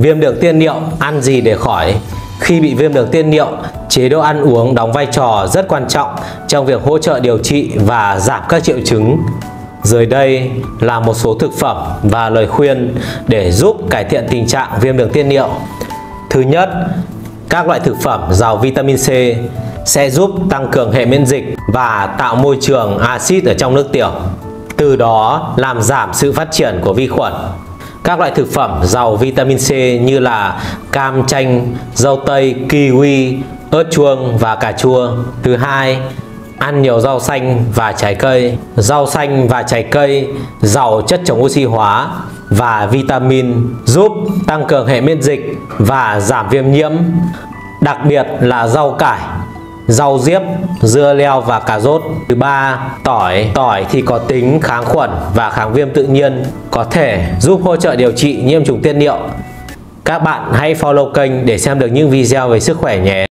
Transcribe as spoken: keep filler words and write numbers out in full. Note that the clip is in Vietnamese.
Viêm đường tiết niệu, ăn gì để khỏi? Khi bị viêm đường tiết niệu, chế độ ăn uống đóng vai trò rất quan trọng trong việc hỗ trợ điều trị và giảm các triệu chứng. Dưới đây là một số thực phẩm và lời khuyên để giúp cải thiện tình trạng viêm đường tiết niệu. Thứ nhất, các loại thực phẩm giàu vitamin C sẽ giúp tăng cường hệ miễn dịch và tạo môi trường axit ở trong nước tiểu, từ đó làm giảm sự phát triển của vi khuẩn. Các loại thực phẩm giàu vitamin C như là cam, chanh, dâu tây, kiwi, ớt chuông và cà chua. Thứ hai, ăn nhiều rau xanh và trái cây. Rau xanh và trái cây giàu chất chống oxy hóa và vitamin, giúp tăng cường hệ miễn dịch và giảm viêm nhiễm. Đặc biệt là rau cải, rau diếp, dưa leo và cà rốt. Thứ ba, tỏi. Tỏi thì có tính kháng khuẩn và kháng viêm tự nhiên, có thể giúp hỗ trợ điều trị nhiễm trùng tiết niệu. Các bạn hãy follow kênh để xem được những video về sức khỏe nhé.